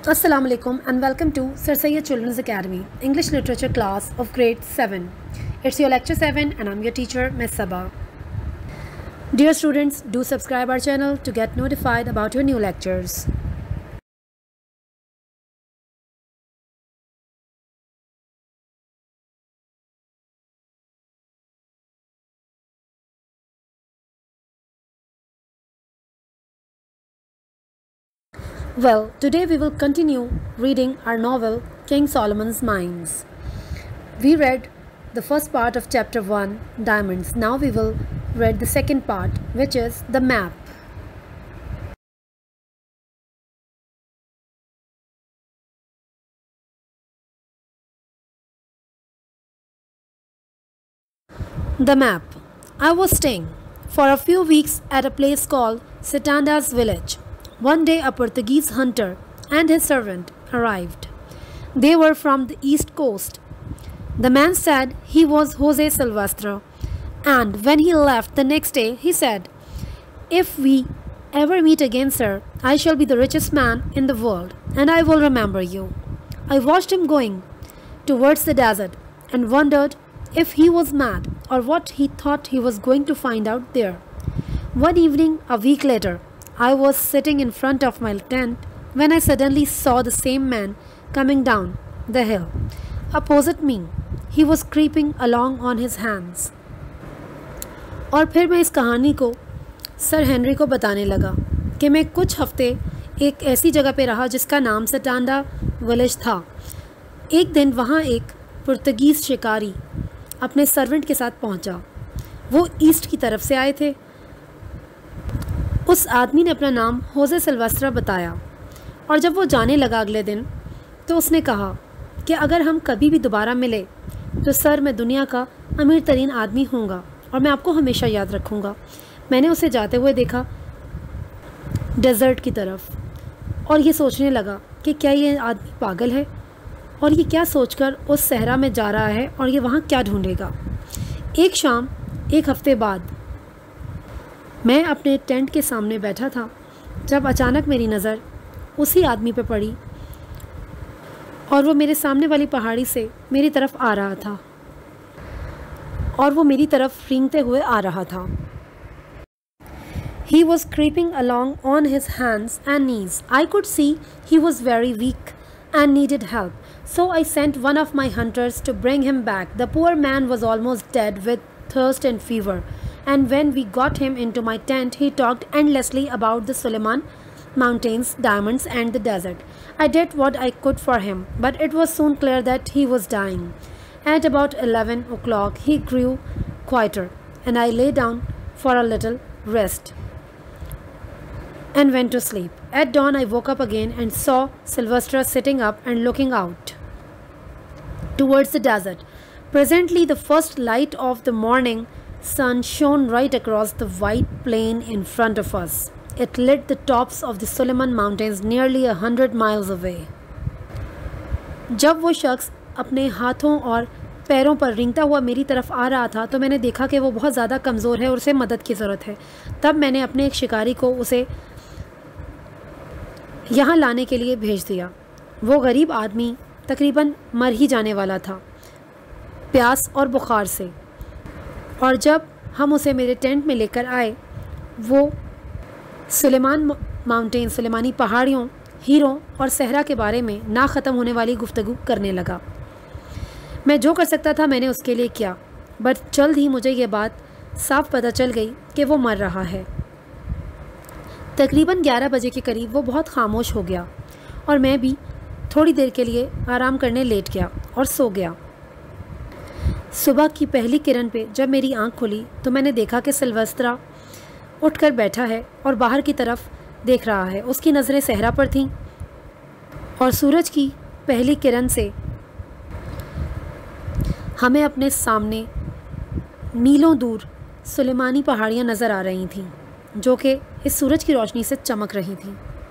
Assalamu alaikum and welcome to Sir Syed Children's Academy English Literature class of grade 7. It's your lecture 7 and I'm your teacher Ms. Sabah. Dear students, do subscribe our channel to get notified about your new lectures. Well, today we will continue reading our novel King Solomon's Mines. We read the first part of chapter 1, Diamonds. Now we will read the second part, which is the map. The map. I was staying for a few weeks at a place called Sitanda's village. One day a Portuguese hunter and his servant arrived. They were from the east coast. The man said he was Jose Silvestre, and when he left the next day he said, "If we ever meet again, sir, I shall be the richest man in the world, and I will remember you." I watched him going towards the desert and wondered if he was mad or what he thought he was going to find out there. One evening, a week later, I was sitting in front of my tent when I suddenly saw the same man coming down the hill. Opposite me, he was creeping along on his hands. और फिर मैं इस कहानी को sir Henry को बताने लगा कि मैं कुछ हफ्ते एक ऐसी जगह पे रहा जिसका नाम सटांडा विलेज था। एक दिन वहाँ एक पुर्तगीज़ शिकारी अपने सर्वेंट के साथ पहुँचा। वो ईस्ट की तरफ से आए थे। उस आदमी ने अपना नाम होजे सिल्वेस्ट्रा बताया और जब वो जाने लगा अगले दिन तो उसने कहा कि अगर हम कभी भी दोबारा मिले तो सर मैं दुनिया का अमीर तरीन आदमी हूँगा और मैं आपको हमेशा याद रखूँगा। मैंने उसे जाते हुए देखा डेजर्ट की तरफ और ये सोचने लगा कि क्या ये आदमी पागल है और ये क्या सोचकर उस सहरा में जा रहा है और ये वहाँ क्या ढूँढेगा। एक शाम एक हफ्ते बाद मैं अपने टेंट के सामने बैठा था जब अचानक मेरी नज़र उसी आदमी पर पड़ी और वो मेरे सामने वाली पहाड़ी से मेरी तरफ आ रहा था और वो मेरी तरफ रेंगते हुए आ रहा था। He was creeping along on his hands and knees. I could see he was very weak and needed help. So I sent one of my hunters to bring him back. The poor man was almost dead with thirst and fever. And when we got him into my tent, he talked endlessly about the Suleiman Mountains, diamonds and the desert. I did what I could for him, but it was soon clear that he was dying. At about 11 o'clock, he grew quieter, and I lay down for a little rest and went to sleep. At dawn, I woke up again and saw Silvestre sitting up and looking out towards the desert. Presently, the first light of the morning sun shone right across the white plain in front of us. It lit the tops of the Suleiman Mountains nearly 100 miles away. जब वो शख्स अपने हाथों और पैरों पर रेंगता हुआ मेरी तरफ आ रहा था तो मैंने देखा कि वो बहुत ज़्यादा कमज़ोर है और उसे मदद की ज़रूरत है। तब मैंने अपने एक शिकारी को उसे यहाँ लाने के लिए भेज दिया। वो गरीब आदमी तकरीबन मर ही जाने वाला था प्यास और बुखार से, और जब हम उसे मेरे टेंट में लेकर आए वो सुलेमान माउंटेन, सुलेमानी पहाड़ियों, हीरों और सहरा के बारे में ना ख़त्म होने वाली गुफ्तगू करने लगा। मैं जो कर सकता था मैंने उसके लिए किया, बट जल्द ही मुझे ये बात साफ पता चल गई कि वो मर रहा है। तकरीबन 11 बजे के करीब वो बहुत खामोश हो गया और मैं भी थोड़ी देर के लिए आराम करने लेट गया और सो गया। सुबह की पहली किरण पे जब मेरी आंख खुली तो मैंने देखा कि सिल्वेस्ट्रा उठकर बैठा है और बाहर की तरफ देख रहा है। उसकी नज़रें सहरा पर थीं और सूरज की पहली किरण से हमें अपने सामने मीलों दूर सुलेमानी पहाड़ियाँ नज़र आ रही थीं जो कि इस सूरज की रोशनी से चमक रही थीं।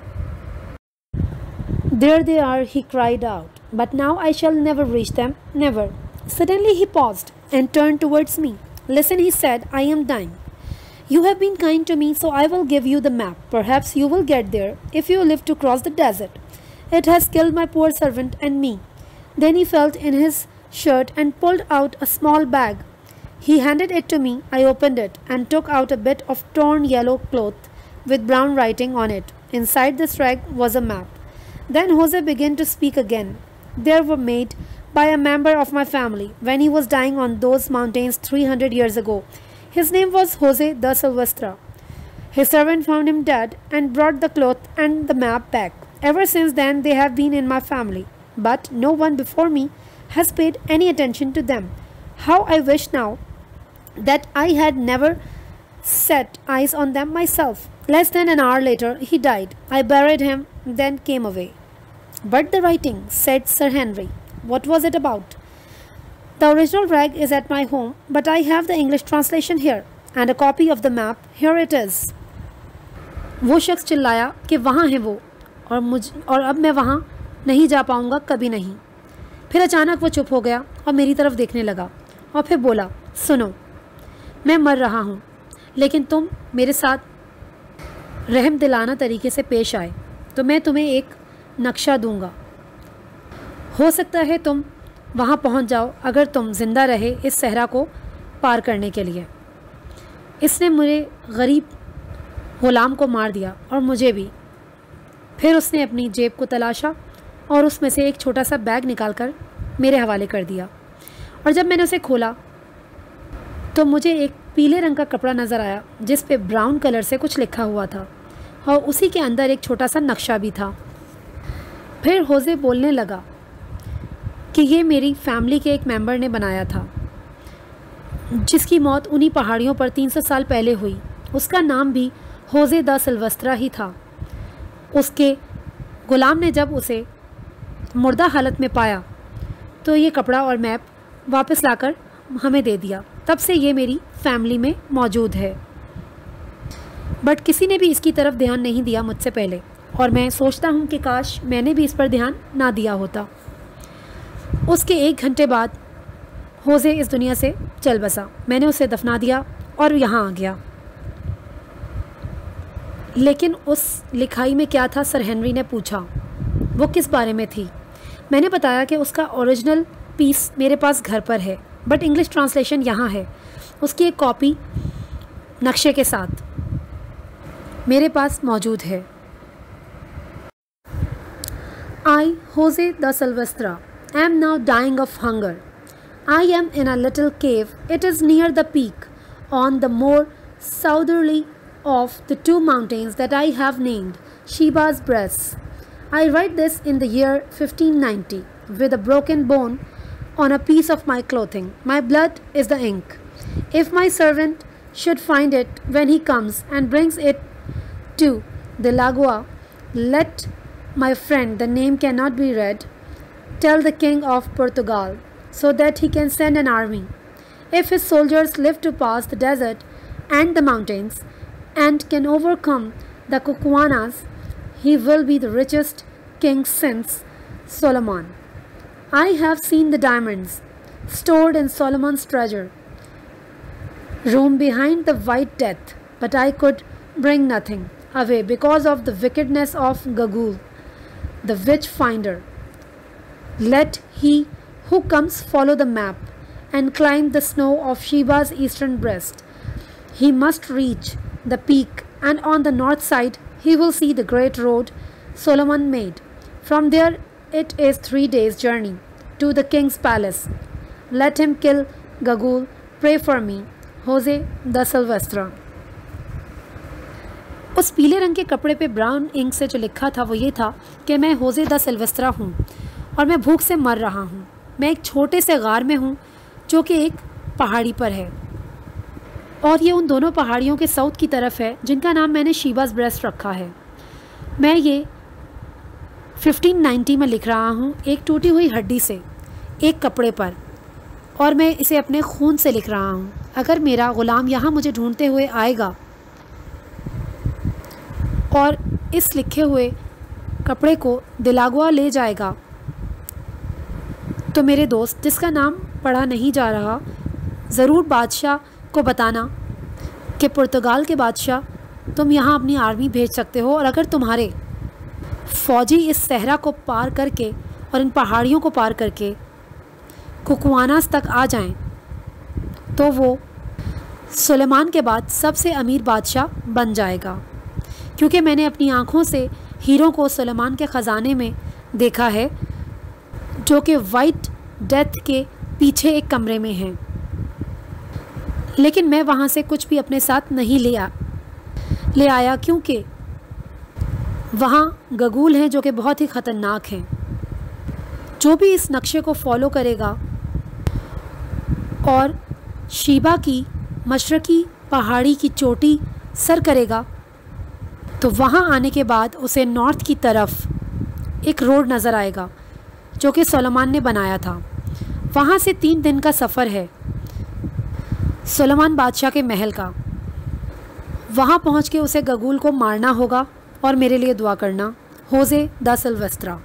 There they are, he cried out. But now I shall never reach them, never. Suddenly he paused and turned towards me. Listen, he said, I am dying. You have been kind to me, so I will give you the map. Perhaps you will get there if you live to cross the desert. It has killed my poor servant and me." Then he felt in his shirt and pulled out a small bag. He handed it to me. I opened it and took out a bit of torn yellow cloth with brown writing on it. Inside this rag was a map. Then Jose began to speak again. "They were made by a member of my family when he was dying on those mountains 300 years ago. His name was Jose da Silvestra. His servant found him dead and brought the cloth and the map back. Ever since then they have been in my family, but no one before me has paid any attention to them. How I wish now that I had never set eyes on them myself." Less than an hour later he died. I buried him, then came away. "But the writing," said Sir Henry. "What was it about?" "The original rag is at my home, but I have the English translation here, and a copy of the map. Here it is." वो शख्स चिल्लाया कि वहाँ है वो, और अब मैं वहाँ नहीं जा पाऊँगा, कभी नहीं। फिर अचानक वो चुप हो गया और मेरी तरफ देखने लगा और फिर बोला, "सुनो, मैं मर रहा हूँ, लेकिन तुम मेरे साथ रहम दिलाना तरीके से पेश आए तो मैं तुम्हें एक नक्शा दूंगा। हो सकता है तुम वहाँ पहुँच जाओ अगर तुम जिंदा रहे इस सहरा को पार करने के लिए। इसने मेरे गरीब गुलाम को मार दिया और मुझे भी।" फिर उसने अपनी जेब को तलाशा और उसमें से एक छोटा सा बैग निकालकर मेरे हवाले कर दिया, और जब मैंने उसे खोला तो मुझे एक पीले रंग का कपड़ा नज़र आया जिस पे ब्राउन कलर से कुछ लिखा हुआ था, और उसी के अंदर एक छोटा सा नक्शा भी था। फिर होजे बोलने लगा कि ये मेरी फैमिली के एक मेंबर ने बनाया था, जिसकी मौत उन्हीं पहाड़ियों पर 300 साल पहले हुई। उसका नाम भी होजे दा सिल्वेस्ट्रा ही था। उसके गुलाम ने जब उसे मुर्दा हालत में पाया तो ये कपड़ा और मैप वापस लाकर हमें दे दिया। तब से ये मेरी फैमिली में मौजूद है, बट किसी ने भी इसकी तरफ ध्यान नहीं दिया मुझसे पहले, और मैं सोचता हूँ कि काश मैंने भी इस पर ध्यान ना दिया होता। उसके 1 घंटे बाद होजे इस दुनिया से चल बसा। मैंने उसे दफना दिया और यहाँ आ गया। लेकिन उस लिखाई में क्या था, सर हेनरी ने पूछा। वो किस बारे में थी? मैंने बताया कि उसका ओरिजिनल पीस मेरे पास घर पर है, बट इंग्लिश ट्रांसलेशन यहाँ है। उसकी एक कॉपी नक्शे के साथ मेरे पास मौजूद है। I, Jose da Silvestra, am now dying of hunger. I am in a little cave. It is near the peak, on the more southerly of the 2 mountains that I have named Sheba's Breasts. I write this in the year 1590, with a broken bone on a piece of my clothing. My blood is the ink. If my servant should find it when he comes and brings it to the Lagoa, let my friend, the name cannot be read, tell the king of Portugal, so that he can send an army. If his soldiers live to pass the desert and the mountains, and can overcome the Kukuanas, he will be the richest king since Solomon. I have seen the diamonds stored in Solomon's treasure room behind the White Death, but I could bring nothing away because of the wickedness of Gagul, the witch finder. Let he who comes follow the map and climb the snow of Sheba's eastern breast. He must reach the peak, and on the north side he will see the great road Solomon made. From there it is 3 days' journey to the king's palace. Let him kill Gagul. Pray for me. Jose da Silvestra. उस पीले रंग के कपड़े पे brown ink से जो लिखा था वो ये था कि मैं होजे दा सिल्वेस्ट्रा हूँ और मैं भूख से मर रहा हूँ। मैं एक छोटे से गार में हूँ जो कि एक पहाड़ी पर है, और ये उन दोनों पहाड़ियों के साउथ की तरफ है जिनका नाम मैंने शीबाज ब्रेस्ट रखा है। मैं ये 1590 में लिख रहा हूँ एक टूटी हुई हड्डी से एक कपड़े पर, और मैं इसे अपने खून से लिख रहा हूँ। अगर मेरा ग़ुलाम यहाँ मुझे ढूंढते हुए आएगा और इस लिखे हुए कपड़े को दिलागुआ ले जाएगा, तो मेरे दोस्त जिसका नाम पढ़ा नहीं जा रहा, ज़रूर बादशाह को बताना कि पुर्तगाल के बादशाह तुम यहाँ अपनी आर्मी भेज सकते हो, और अगर तुम्हारे फौजी इस सहरा को पार करके और इन पहाड़ियों को पार करके कुकवानास तक आ जाएं, तो वो सुलेमान के बाद सबसे अमीर बादशाह बन जाएगा। क्योंकि मैंने अपनी आँखों से हीरों को सुलेमान के ख़जाने में देखा है, जो कि वाइट डेथ के पीछे एक कमरे में हैं। लेकिन मैं वहाँ से कुछ भी अपने साथ नहीं ले आया क्योंकि वहाँ गगूल हैं जो कि बहुत ही ख़तरनाक हैं। जो भी इस नक्शे को फॉलो करेगा और शीबा की मशरकी पहाड़ी की चोटी सर करेगा, तो वहाँ आने के बाद उसे नॉर्थ की तरफ एक रोड नज़र आएगा जो कि सुलेमान ने बनाया था। वहाँ से 3 दिन का सफ़र है सुलेमान बादशाह के महल का। वहाँ पहुँच के उसे गगूल को मारना होगा और मेरे लिए दुआ करना। होजे दा सिल्वेस्ट्रा।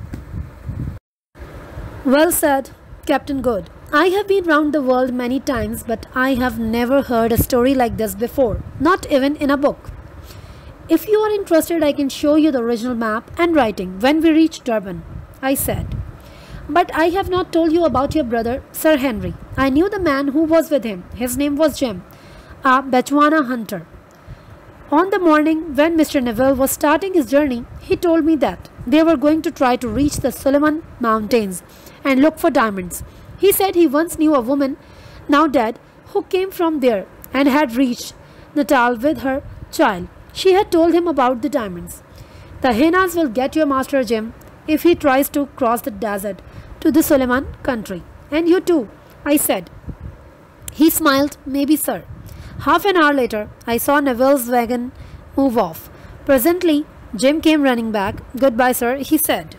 Well said, Captain Good. I have been round the world many times, but I have never heard a story like this before, not even in a book. If you are interested, I can show you the original map and writing when we reach Durban, I said. But I have not told you about your brother, Sir Henry. I knew the man who was with him. His name was Jim, a Bechuana hunter. On the morning when Mr. Neville was starting his journey, he told me that they were going to try to reach the Suleiman Mountains and look for diamonds. He said he once knew a woman, now dead, who came from there and had reached Natal with her child. She had told him about the diamonds. The hyenas will get your master Jim if he tries to cross the desert to the Suleiman country. And you too, I said. He smiled, maybe sir. Half an hour later, I saw Neville's wagon move off. Presently, Jim came running back. Goodbye, sir, he said.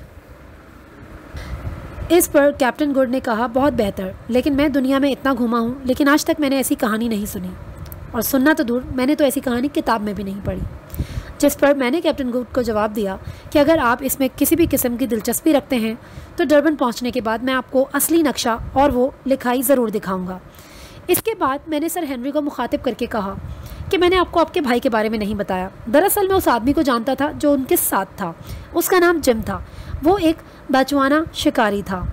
इस पर captain good ने कहा, बहुत बेहतर, लेकिन मैं दुनिया में इतना घूमा हूँ, लेकिन आज तक मैंने ऐसी कहानी नहीं सुनी, और सुनना तो दूर, मैंने तो ऐसी कहानी किताब में भी नहीं पढ़ी। जिस पर मैंने कैप्टन गुड को जवाब दिया कि अगर आप इसमें किसी भी किस्म की दिलचस्पी रखते हैं तो डरबन पहुँचने के बाद मैं आपको असली नक्शा और वो लिखाई ज़रूर दिखाऊँगा। इसके बाद मैंने सर हेनरी को मुखातिब करके कहा कि मैंने आपको आपके भाई के बारे में नहीं बताया। दरअसल मैं उस आदमी को जानता था जो उनके साथ था। उसका नाम जिम था। वो एक बेचुआना शिकारी था।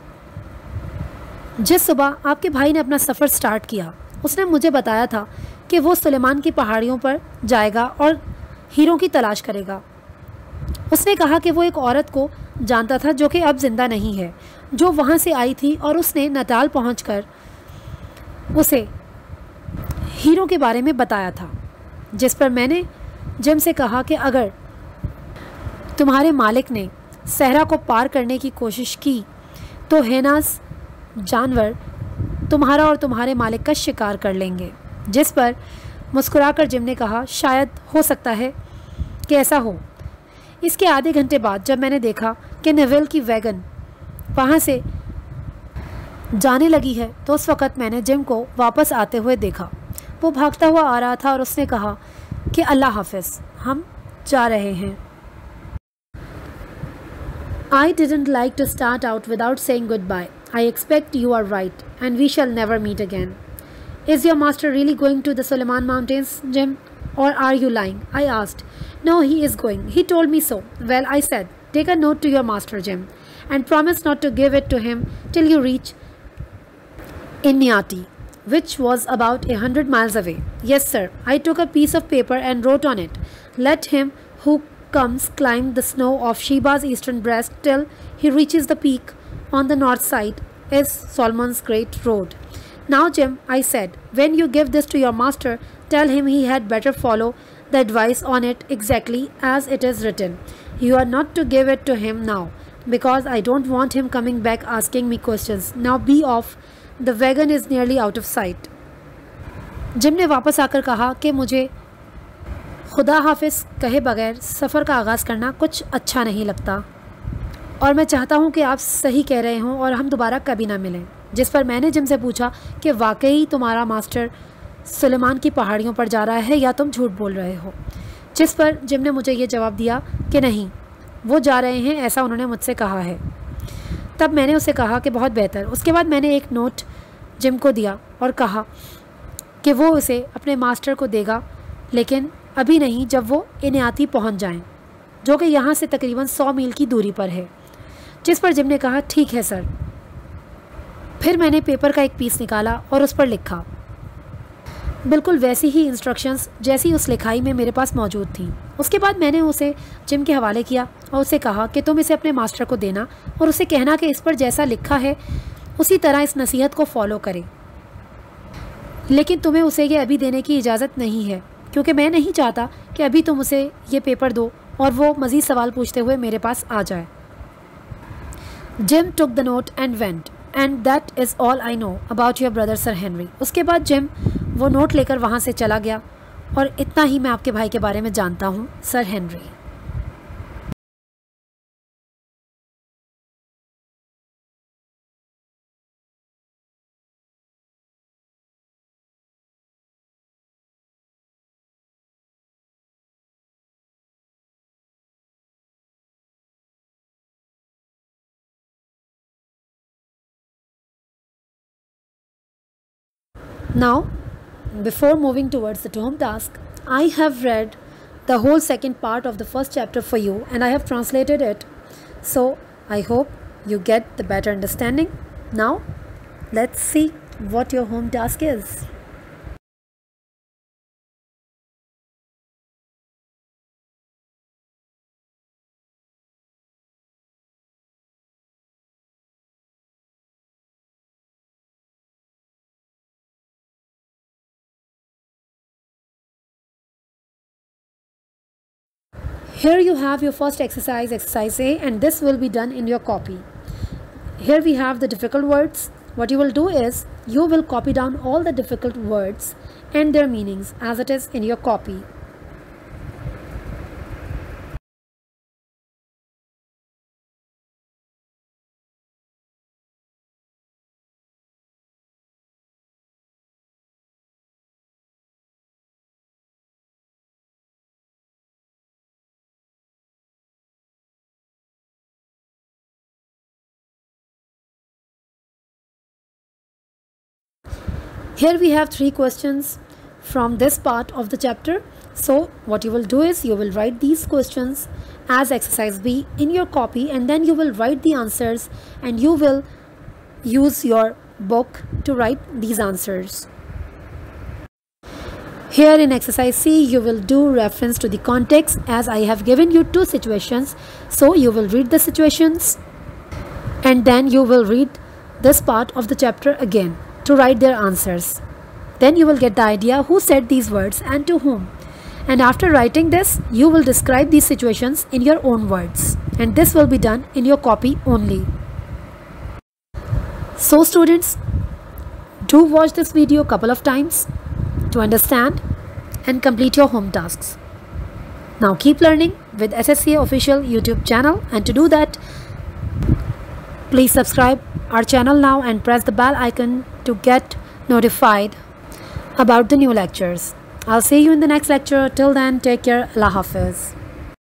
जिस सुबह आपके भाई ने अपना सफ़र स्टार्ट किया, उसने मुझे बताया था कि वो सुलेमान की पहाड़ियों पर जाएगा और हीरों की तलाश करेगा। उसने कहा कि वो एक औरत को जानता था जो कि अब जिंदा नहीं है, जो वहाँ से आई थी, और उसने नटाल पहुँचकर उसे हीरो के बारे में बताया था। जिस पर मैंने जिम से कहा कि अगर तुम्हारे मालिक ने सहरा को पार करने की कोशिश की तो हेनास जानवर तुम्हारा और तुम्हारे मालिक का शिकार कर लेंगे। जिस पर मुस्कुराकर जिम ने कहा, शायद हो सकता है कि ऐसा हो। इसके आधे घंटे बाद जब मैंने देखा कि नेविल की वैगन वहाँ से जाने लगी है, तो उस वक़्त मैंने जिम को वापस आते हुए देखा। वो भागता हुआ आ रहा था और उसने कहा कि अल्लाह हाफ़िज़, हम जा रहे हैं। I didn't like to start out without saying goodbye. I expect you are right, and we shall never meet again. Is your master really going to the Suleiman Mountains, Jim? Or are you lying? I asked. No, he is going. He told me so. Well, I said, take a note to your master, Jim, and promise not to give it to him till you reach Inyati, which was about 100 miles away. Yes, sir. I took a piece of paper and wrote on it, let him who comes climb the snow of Sheba's eastern breast till he reaches the peak on the north side is Solomon's Great Road. Now, Jim, I said, when you give this to your master, tell him he had better follow the advice on it exactly as it is written. You are not to give it to him now, because I don't want him coming back asking me questions. Now be off. The wagon is nearly out of sight. Jim ने वापस आकर कहा कि मुझे खुदा हाफिज़ कहे बगैर सफ़र का आगाज़ करना कुछ अच्छा नहीं लगता, और मैं चाहता हूँ कि आप सही कह रहे हों और हम दोबारा कभी ना मिलें। जिस पर मैंने जिम से पूछा कि वाकई तुम्हारा मास्टर सुलेमान की पहाड़ियों पर जा रहा है या तुम झूठ बोल रहे हो। जिस पर जिम ने मुझे ये जवाब दिया कि नहीं, वो जा रहे हैं, ऐसा उन्होंने मुझसे कहा है। तब मैंने उसे कहा कि बहुत बेहतर। उसके बाद मैंने एक नोट जिम को दिया और कहा कि वो उसे अपने मास्टर को देगा, लेकिन अभी नहीं, जब वो इन्याती पहुंच जाएं, जो कि यहाँ से तकरीबन 100 मील की दूरी पर है। जिस पर जिम ने कहा, ठीक है सर। फिर मैंने पेपर का एक पीस निकाला और उस पर लिखा। बिल्कुल वैसी ही इंस्ट्रक्शंस जैसी उस लिखाई में मेरे पास मौजूद थी। उसके बाद मैंने उसे जिम के हवाले किया और उसे कहा कि तुम इसे अपने मास्टर को देना और उसे कहना कि इस पर जैसा लिखा है उसी तरह इस नसीहत को फॉलो करे, लेकिन तुम्हें उसे ये अभी देने की इजाज़त नहीं है, क्योंकि मैं नहीं चाहता कि अभी तुम उसे ये पेपर दो और वो मज़ीद सवाल पूछते हुए मेरे पास आ जाए। Jim took the note and went, and that is all I know about your brother sir Henry. उसके बाद जिम वो नोट लेकर वहाँ से चला गया और इतना ही मैं आपके भाई के बारे में जानता हूँ, sir Henry. Now, before moving towards the home task, I have read the whole second part of the first chapter for you and I have translated it. So, I hope you get the better understanding. Now, let's see what your home task is. Here you have your first exercise, exercise A, and this will be done in your copy. Here we have the difficult words. What you will do is, you will copy down all the difficult words and their meanings as it is in your copy. Here we have 3 questions from this part of the chapter. So what you will do is, you will write these questions as exercise B in your copy, and then you will write the answers and you will use your book to write these answers. Here in exercise C, you will do reference to the context, as I have given you 2 situations. So you will read the situations and then you will read this part of the chapter again to write their answers. Then you will get the idea who said these words and to whom. And after writing this, you will describe these situations in your own words. And this will be done in your copy only. So students, do watch this video a couple of times to understand and complete your home tasks. Now keep learning with SSCA official YouTube channel, and to do that, please subscribe our channel now and press the bell icon to get notified about the new lectures. I'll see you in the next lecture. Till then, take care. Allah Hafiz.